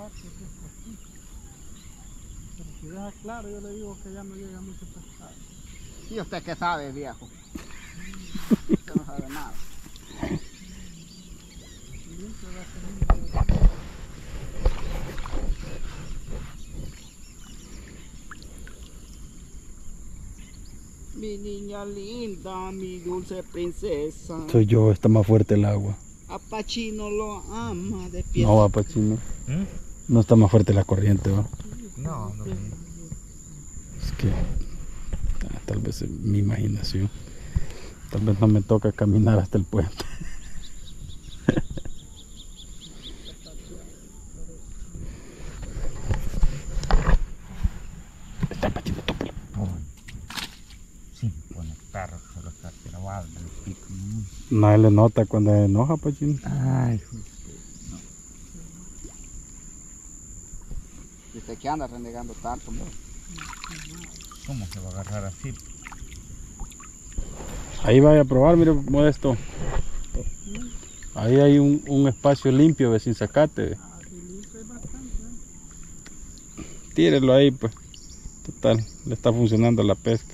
que es poquito. Pero si deja claro, yo le digo que ya no llega mucho pescado. ¿Y usted qué sabe, viejo? Usted no sabe nada. Limpio va a ser un... Mi niña linda, mi dulce princesa. Soy yo, está más fuerte el agua. A Pachino lo ama de pie. No va, Pachino. No está más fuerte la corriente, va. No, no. Es que tal vez es mi imaginación. Tal vez no me toca caminar hasta el puente. Está Pachino, tópalo. Sí, pone perro, solo está grabado en el pico. Nadie le nota cuando se enoja, Pachino. Ay, No. ¿Y usted qué anda renegando tanto, hombre? ¿cómo se va a agarrar así? Ahí vaya a probar, mire, Modesto. Ahí hay un espacio limpio, ve, sin zacate. Ve. Tírelo ahí, pues. Total, le está funcionando la pesca.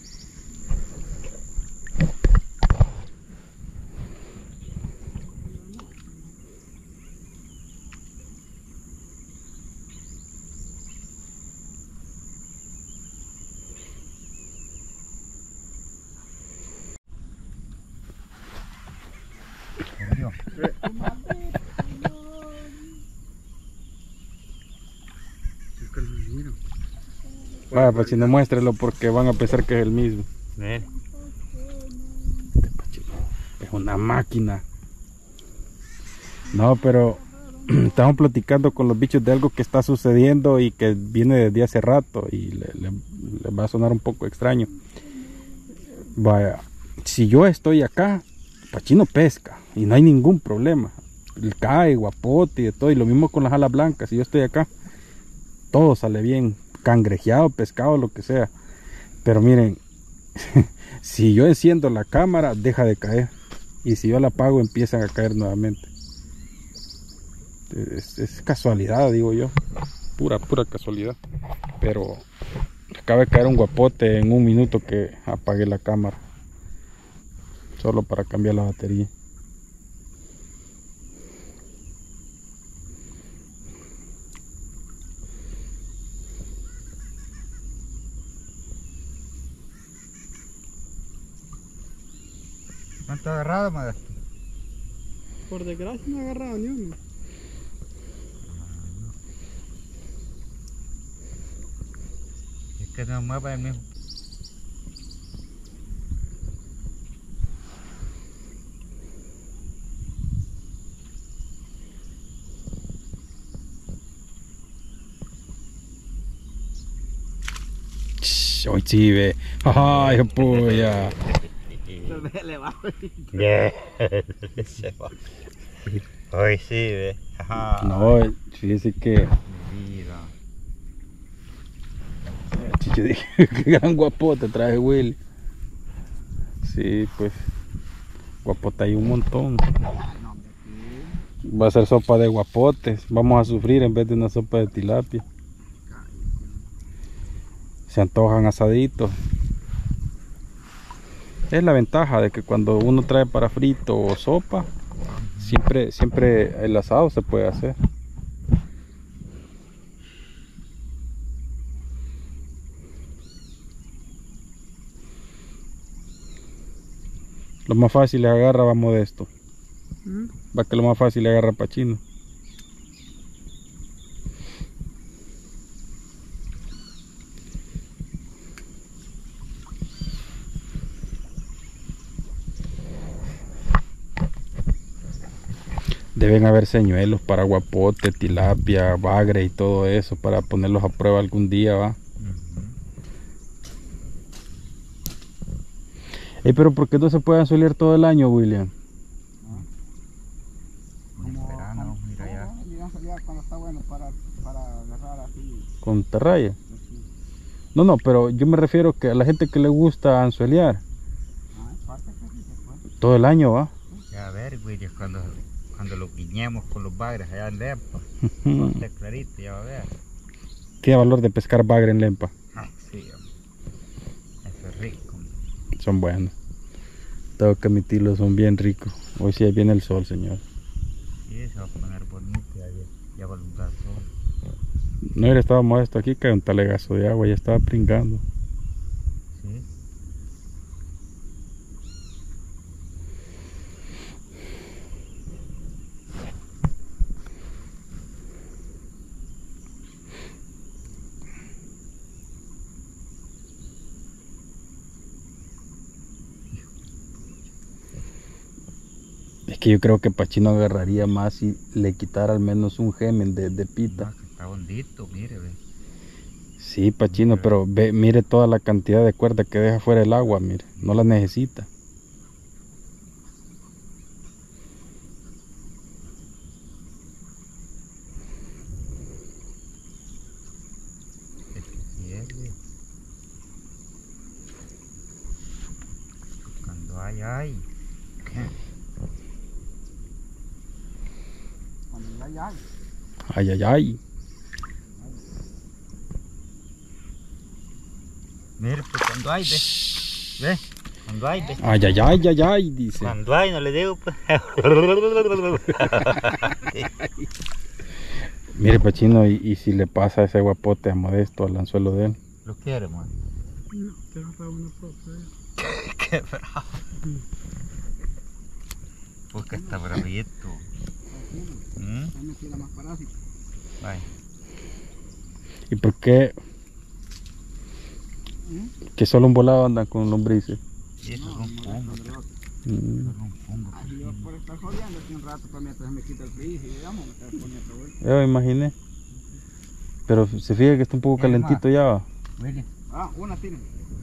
Vaya, pues si no, muéstrelo porque van a pensar que es el mismo. Ver. Es una máquina. No, pero estamos platicando con los bichos de algo que está sucediendo y que viene desde hace rato y le va a sonar un poco extraño. Vaya, si yo estoy acá, Pachino pesca y no hay ningún problema. Cae, guapote y de todo, y lo mismo con las alas blancas. Si yo estoy acá, todo sale bien, cangrejeado, pescado, lo que sea. Pero miren, si yo enciendo la cámara, deja de caer, y si yo la apago, empiezan a caer nuevamente. Es casualidad, digo yo, pura casualidad. Pero acaba de caer un guapote en un minuto que apagué la cámara, solo para cambiar la batería. ¿No te ha agarrado, Modesto? Por desgracia no he agarrado ni uno. Es que no mueva el mismo. Hoy sí ve. Ay, puya. Le va. Se va. Hoy sí, ve. Ajá. No, fíjese que Mi vida. Chicho, dije, qué gran guapote traje Willy. Sí, pues guapote hay un montón. Va a ser sopa de guapotes. Vamos a sufrir en vez de una sopa de tilapia. Se antojan asaditos. Es la ventaja de que cuando uno trae para frito o sopa, siempre el asado se puede hacer. Lo más fácil le agarra va Modesto. Va que lo más fácil le agarra Pachino. Deben haber señuelos para guapote, tilapia, bagre y todo eso para ponerlos a prueba algún día, va. Pero ¿por qué no se puede anzuelar todo el año, William? En verano, mira ya. Cuando está bueno para agarrar así. Con terraya. No, pero yo me refiero que a la gente que le gusta anzuelear. Todo el año, va. Ya a ver, Willy, cuando cuando lo guiñemos con los bagres allá en Lempa. Está clarito, ya va a ver. Qué valor de pescar bagre en Lempa. Ah, sí, hombre. Eso es rico. Son buenos. Tengo que admitirlo, son bien ricos. Hoy sí ahí viene el sol, señor. Sí, se va a poner bonito, ya va a alumbrar sol. No hubiera estado modesto aquí, que un talegazo de agua, ya estaba pringando. Sí. Es que yo creo que Pachino agarraría más si le quitara al menos un gemen de pita. No, que está hondito, mire, ve. Sí, Pachino, pero ve, mire toda la cantidad de cuerda que deja fuera el agua, mire, no la necesita. Es que sí es, ve. Cuando hay. Cuando ya hay. Ay, ay, ay. Mire, pues cuando hay, ve. Ve, cuando hay, ve. Ay, ay, ay, ay, ay, dice. Cuando hay, no le digo, pues. Mire, Pachino, y si le pasa ese guapote a Modesto al anzuelo de él. Lo quiere, man. No, te va a dar una foto. Qué bravo. Porque está bravito. Ahí me tira más parásito. Vaya. ¿Y por qué? Que solo un volado andan con lombrices. Y eso es un fungo. Eso Mm. es un fungo. Así yo por estar jodiendo aquí un rato para mientras me quita el frío y digamos, me tengo que poner otra vuelta. Yo me imaginé. Pero se fija que está un poco calentito ya. ¿Va? Mire. Ah, una tiene.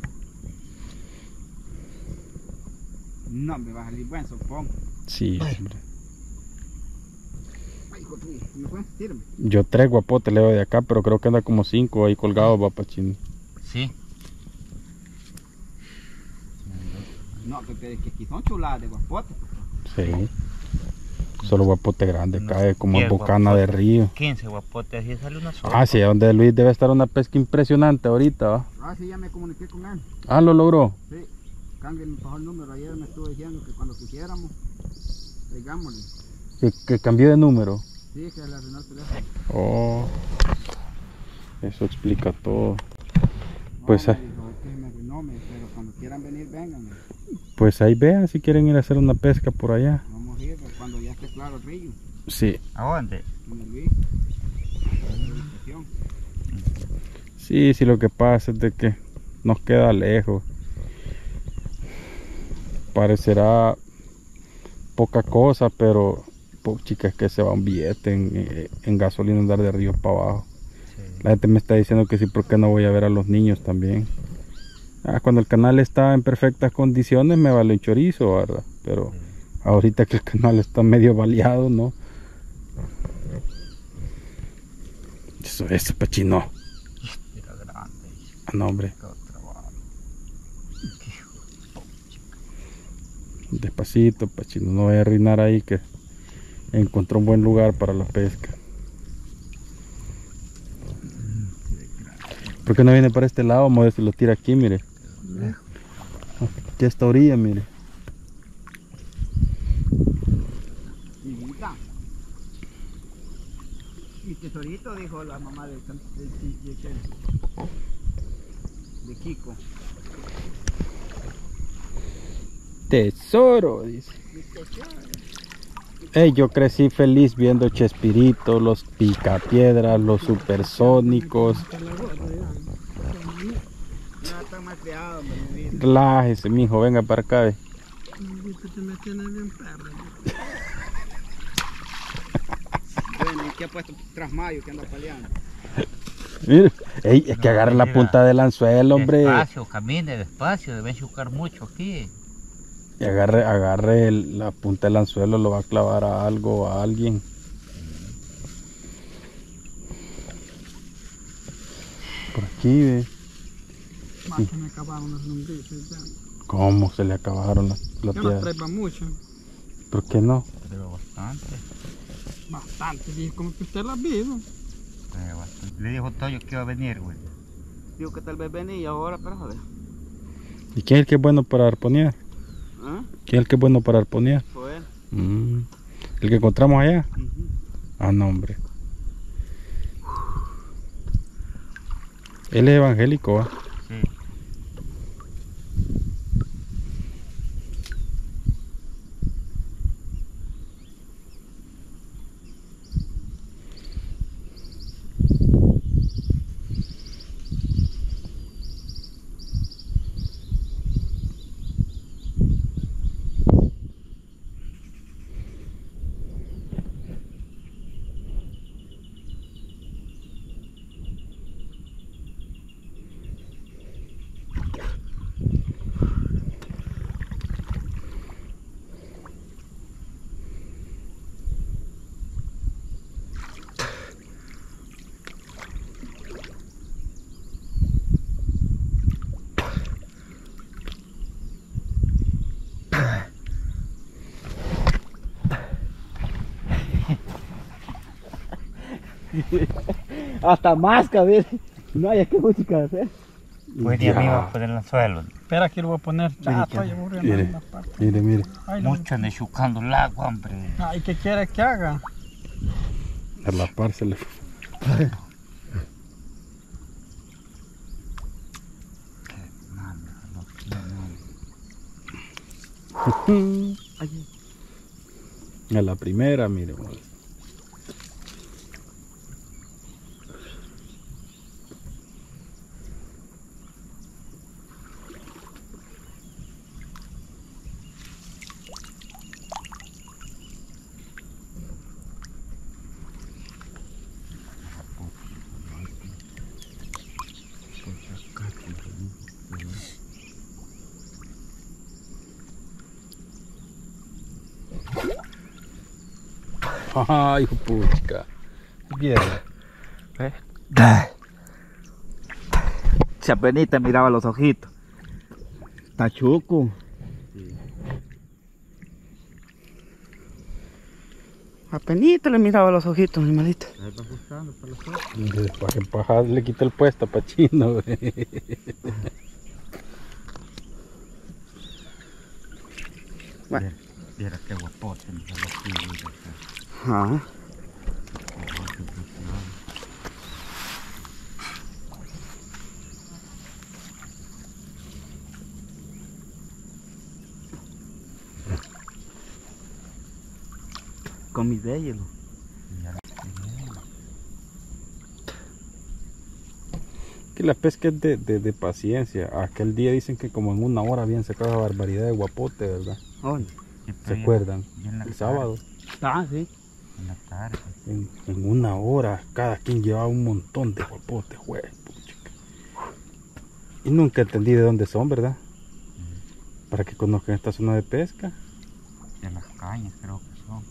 No, me va a salir buen sopón. Sí, hombre. Ay, hijo tuyo, ¿me fue? Tírame. Yo 3 guapotes le doy de acá, pero creo que anda como 5 ahí colgados, va, Pachino. Sí. No, que aquí son chuladas de guapote. Sí. Solo guapote grande, No, cae como 10 bocana de guapotes. río. 15 guapotes, así sale una sola. Ah, sí, donde Luis debe estar una pesca impresionante ahorita, ¿va? Ah, sí, ya me comuniqué con él. Ah, lo logró. Sí, Cambia me pasó el número. Ayer me estuvo diciendo que cuando quisiéramos, digámosle. Que cambió de número. Sí, que le arruinó el teléfono. Oh, eso explica todo. No, Pues, me dijo, que me arruinó, pero cuando quieran venir, vengan. pues ahí vean si quieren ir a hacer una pesca por allá. Vamos a ir cuando ya esté claro el río. Sí, ¿A dónde? En el río. En la estación. sí, sí, lo que pasa es de que nos queda lejos. Parecerá poca cosa, pero chicas, que se va un billete en gasolina andar de río para abajo. Sí. La gente me está diciendo que sí, ¿por qué no voy a ver a los niños también? Ah, cuando el canal está en perfectas condiciones me vale un chorizo, ¿verdad? Pero ahorita que el canal está medio baleado, ¿no? Eso, Pachino. Era grande. Ah, no, hombre. Qué trabajo. Qué hijo de pucha. Despacito, Pachino, no voy a arruinar ahí, que encontró un buen lugar para la pesca. ¿Por qué no viene para este lado, Modesto, y lo tira aquí, mire? Aquí a esta orilla, mire. Hijita. Mi tesorito, dijo la mamá de Kiko. Tesoro, dice. Hey, yo crecí feliz viendo Chespirito, los Picapiedras, los Supersónicos. Ya está más criado, mi vida. Relájese, mijo, venga para acá. Te me tiene bien perro. Bueno, ¿y qué ha puesto tras mayo que anda peleando? Mire, ey, es que No, agarre la mira. punta del anzuelo, hombre. Despacio, camine despacio, deben chucar mucho aquí. Y agarre la punta del anzuelo, lo va a clavar a algo, a alguien. Por aquí, ve. Más que me acabaron las lombrices ya. ¿Cómo se le acabaron la Ya no tierra? trepa mucho. ¿Por qué no? Creo bastante. Bastante, dije, como que usted la ha visto. Bastante. Le dijo Toyo que iba a venir, güey. Digo que tal vez venía ahora, pero joder. ¿Y quién es el que es bueno para arponear? ¿Ah? ¿Quién es el que es bueno para arponear? Fue él. ¿El que encontramos allá? Ujú. Ah, no, hombre. Él es evangélico, ¿va? Sí. Hasta más, cabrón. No hay qué música hacer. Pues ya me iba a poner en el suelo. Espera, que lo voy a poner. Ya estoy aburrido en Mire, una parte. mire. Ay, no. Mucho ande chucando el agua, hombre. Ay, ¿qué quiere que haga? A la par se le fue. A la primera, mire. Ay, puchica. Bien. Si apenas te miraba los ojitos. Está chuco. Apenas le miraba los ojitos, animalito. Ahí va buscando para los ojos. Para que Paja le quite el puesto a Pachino. Bueno. Viera qué guapote, me salió aquí, güey. Ajá. Con mi hielo. Que la pesca es de paciencia. Aquel día dicen que como en una hora habían sacado una barbaridad de guapote, ¿verdad? ¿Se acuerdan? El sábado. Ah, sí. En la tarde. En una hora cada quien llevaba un montón de guapotes, güey. Puchica. Y nunca entendí de dónde son, ¿verdad? Para que conozcan esta zona de pesca. De las cañas creo que son.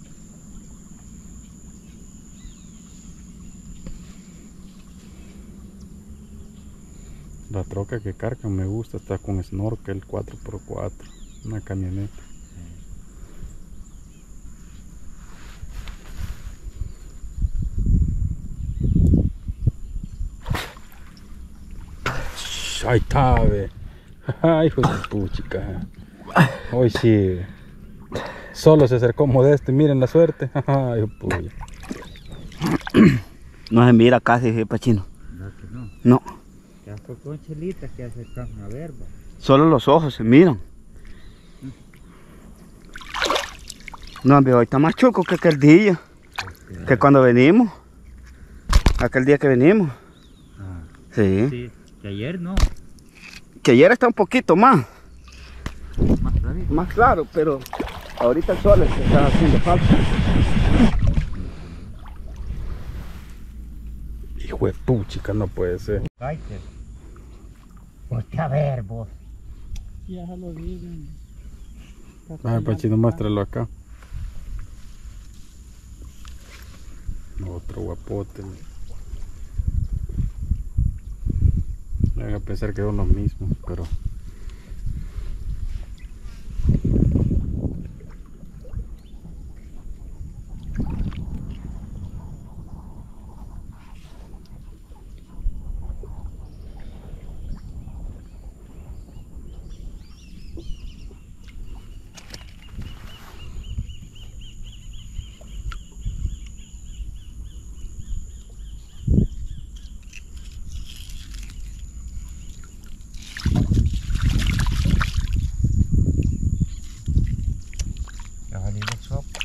La troca que cargan me gusta, está con snorkel 4x4, una camioneta. Ahí está, ve. Ay, hijo de puchica. Hoy sí, ve. Solo se acercó Modesto y miren la suerte. Ay, puya. No se mira casi, Pachino. ¿Verdad que no? No. Ya fue con chelitas que acercan a ver, va. Solo los ojos se miran. No, viejo, está más chuco que aquel día. Que cuando venimos. Aquel día que venimos. Ah, Sí. sí, que ayer no. Que ayer está un poquito más. Más clarito. Más claro, pero ahorita el sol se está haciendo falta. Hijo de puchica, no puede ser. Kaiser. Ponte a ver, vos. Ya se lo vi. Ay, Pachino, muéstralo acá. Otro guapote. Me van a pensar que son los mismos, pero para salir la sopa.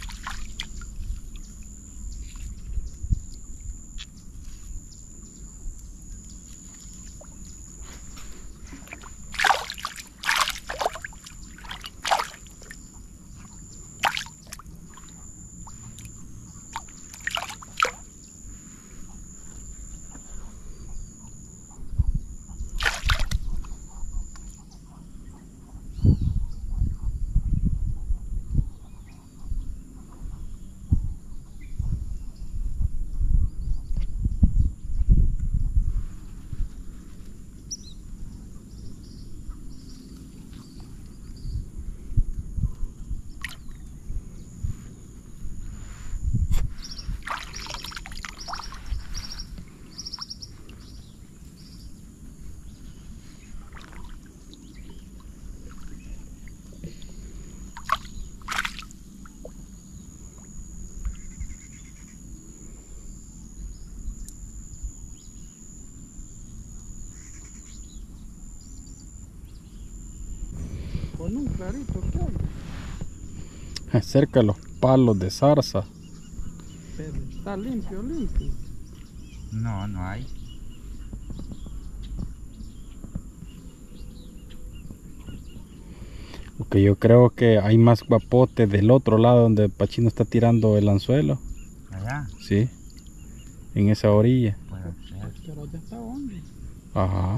Con un clarito, ¿qué onda? Cerca de los palos de zarza. Pero está limpio, limpio. No, no hay. Porque yo creo que hay más guapote del otro lado donde Pachino está tirando el anzuelo. Allá Sí. En esa orilla. puede ser. Pero ya está hondo. Ajá.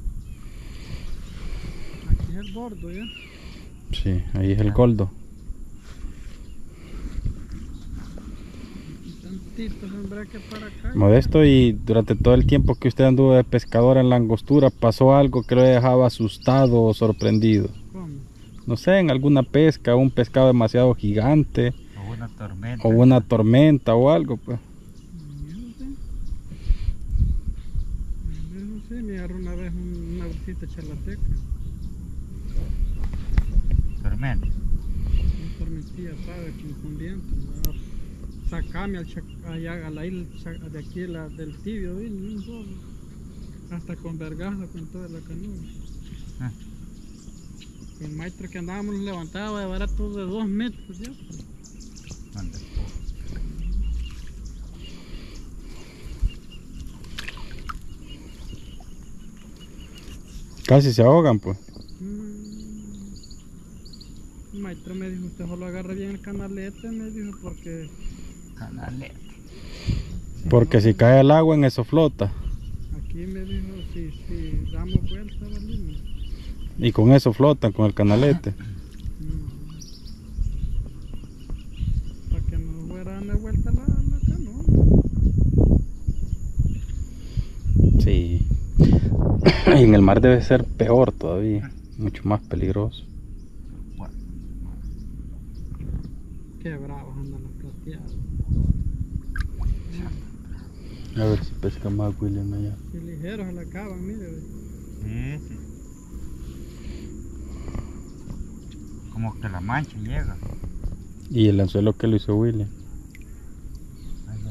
Aquí es el gordo, ¿ya? Sí, ahí es el goldo. Tantito, hombre, que para acá. Modesto, y durante todo el tiempo que usted anduvo de pescador en la angostura, ¿pasó algo que lo dejaba asustado o sorprendido? ¿Cómo? No sé, en alguna pesca, un pescado demasiado gigante, O una tormenta. o una tormenta o algo, pues. Eso sí, me agarró una vez una bolsita chalateca. Tormenta. Un tormentilla, ¿sabes? Con viento. Sacame allá a la isla de aquí, del tibio, vino un solo. Hasta con vergazo con toda la canoa. Ah. El maestro que andábamos levantaba de barato de 2 metros ya. ¿Dónde? Casi se ahogan, pues. El maestro me dijo, usted solo agarra bien el canalete, me dijo, porque... Canalete. Porque si cae el agua en eso flota. Aquí me dijo, si damos vuelta, valimos. Y con eso flotan, con el canalete. Para que no fuera a dar vuelta la canoa. Sí. Y en el mar debe ser peor todavía. Mucho más peligroso. Bueno, Qué bravos andan los plateados. A ver si pesca más William allá. Y ligeros se la acaban, mire. sí, sí. Como que la mancha llega. Y el anzuelo que lo hizo William. Allá,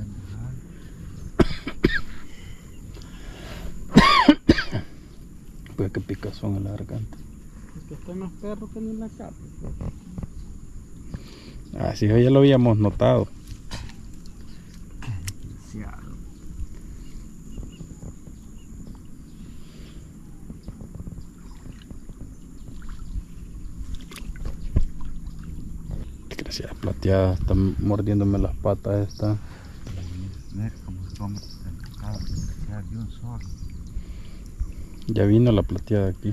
Pues que picazón en la garganta. Es que están más perros que ni en la capa. Así ya lo habíamos notado. Gracias, plateada, está mordiéndome las patas esta. Mira cómo come el pescado, de un solo. Ya vino la plateada aquí.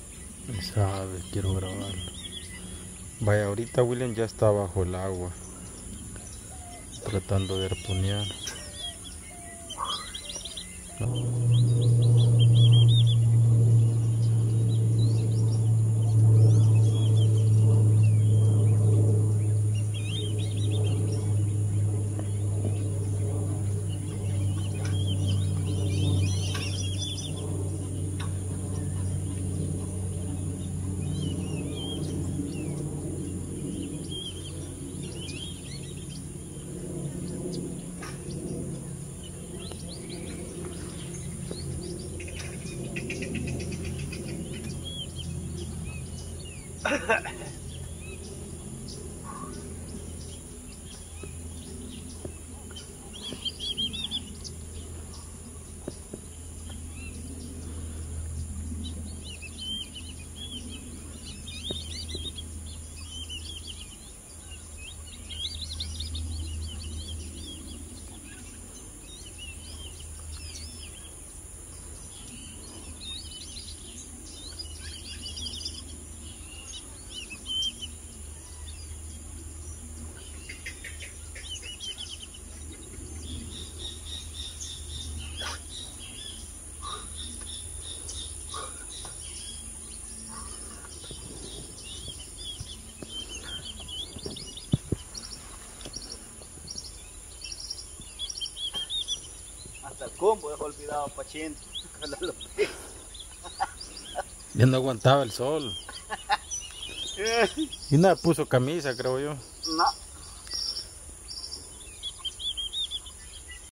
Esa ave, quiero grabarlo. Vaya, ahorita William ya está bajo el agua. Tratando de arponear. Hasta el combo dejó olvidado Pachín cuando lo vi. Ya no aguantaba el sol. Y nada, puso camisa, creo yo. No.